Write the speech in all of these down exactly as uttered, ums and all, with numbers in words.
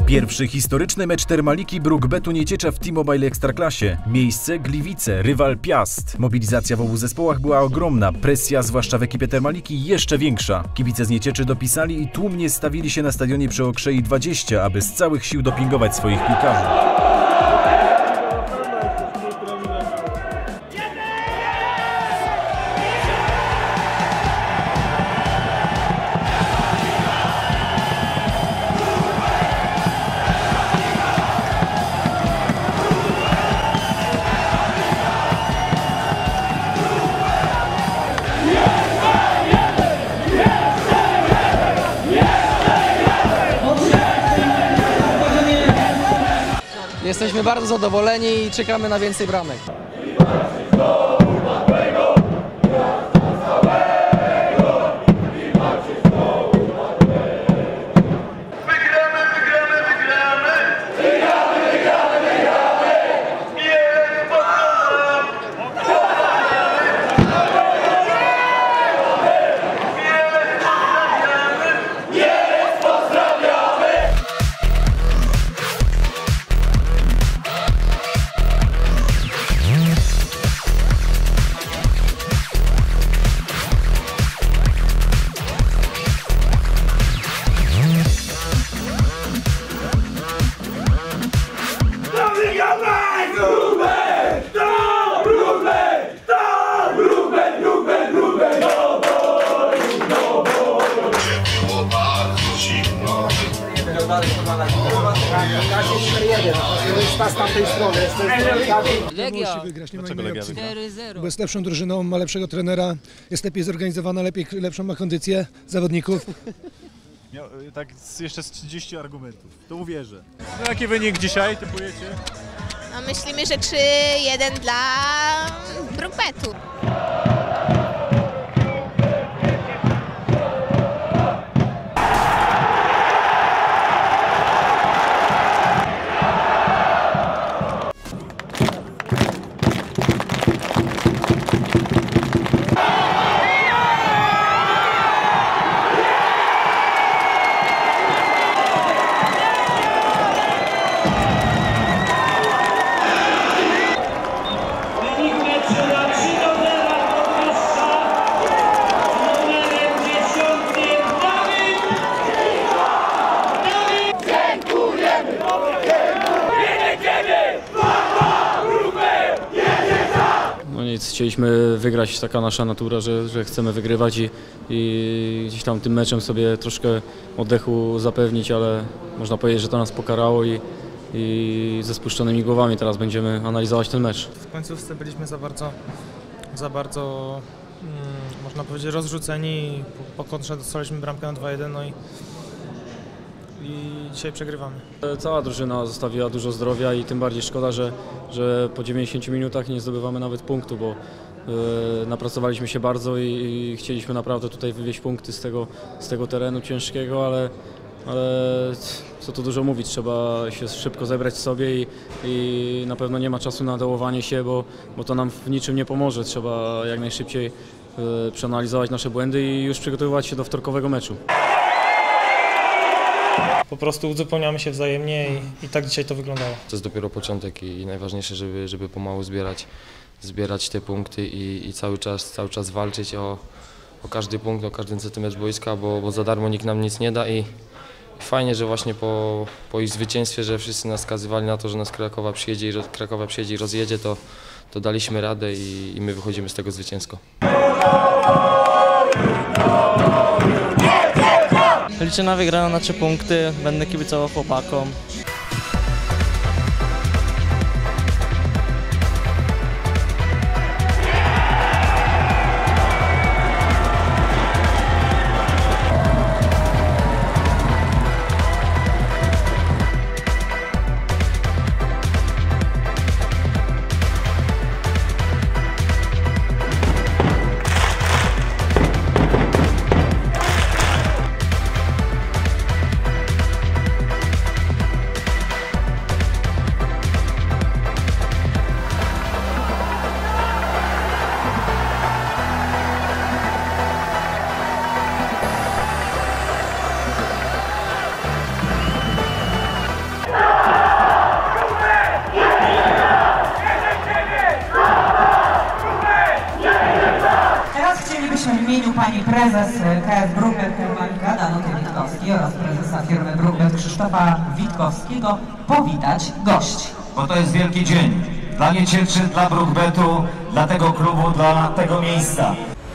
Pierwszy historyczny mecz Termaliki Bruk-Betu Nieciecza w T-Mobile Ekstraklasie. Miejsce Gliwice, rywal Piast. Mobilizacja w obu zespołach była ogromna, presja, zwłaszcza w ekipie Termaliki, jeszcze większa. Kibice z Niecieczy dopisali i tłumnie stawili się na stadionie przy Okrzei dwadzieścia, aby z całych sił dopingować swoich piłkarzy. Jesteśmy bardzo zadowoleni i czekamy na więcej bramek. Legia. Musi wygrać, nie ma innej opcji. Bo jest lepszą drużyną, ma lepszego trenera, jest lepiej zorganizowana, lepiej, lepszą ma kondycję zawodników. Miał, tak jeszcze z trzydziestu argumentów, to uwierzę. No, jaki wynik dzisiaj typujecie? No, myślimy, że trzy jeden dla Bruk-Betu. No nic, chcieliśmy wygrać, taka nasza natura, że, że chcemy wygrywać i, i gdzieś tam tym meczem sobie troszkę oddechu zapewnić, ale można powiedzieć, że to nas pokarało i, i ze spuszczonymi głowami teraz będziemy analizować ten mecz. W końcówce byliśmy za bardzo, za bardzo mm, można powiedzieć rozrzuceni, po, po kontrze dostaliśmy bramkę na dwa jeden, no i i dzisiaj przegrywamy. Cała drużyna zostawiła dużo zdrowia i tym bardziej szkoda, że, że po dziewięćdziesięciu minutach nie zdobywamy nawet punktu, bo yy, napracowaliśmy się bardzo i, i chcieliśmy naprawdę tutaj wywieźć punkty z tego, z tego terenu ciężkiego, ale, ale co tu dużo mówić, trzeba się szybko zebrać sobie i, i na pewno nie ma czasu na dołowanie się, bo, bo to nam w niczym nie pomoże. Trzeba jak najszybciej yy, przeanalizować nasze błędy i już przygotowywać się do wtorkowego meczu. Po prostu uzupełniamy się wzajemnie i, i tak dzisiaj to wyglądało. To jest dopiero początek i, i najważniejsze, żeby, żeby pomału zbierać, zbierać te punkty i, i cały czas, cały czas walczyć o, o każdy punkt, o każdy centymetr boiska, bo, bo za darmo nikt nam nic nie da i, i fajnie, że właśnie po, po ich zwycięstwie, że wszyscy nas skazywali na to, że nas Krakowa przyjedzie i, Krakowa przyjedzie i rozjedzie, to, to daliśmy radę i, i my wychodzimy z tego zwycięsko. Liczę na wygraną na trzy punkty, będę kibicował chłopakom. prezes K F Brugbet Termalika Danuty Witkowskiej oraz prezesa firmy Brugbet Krzysztofa Witkowskiego powitać gości. Bo to jest wielki dzień dla Niecieczy, dla Brugbetu, dla tego klubu, dla tego miejsca.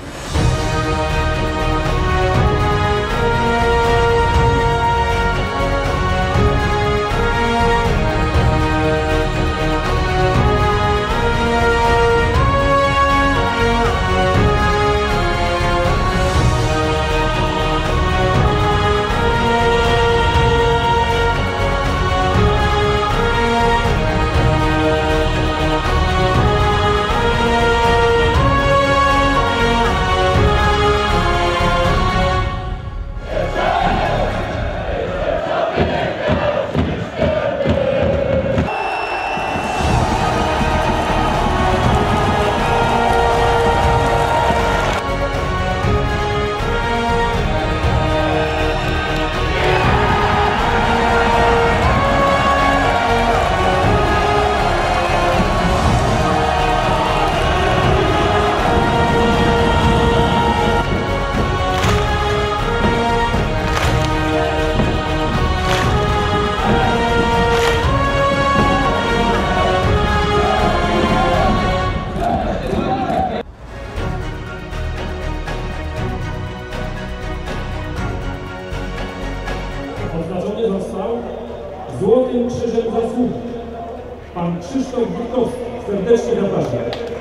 Odznaczony został Złotym Krzyżem Zasługi pan Krzysztof Witkowski. Serdecznie zapraszam.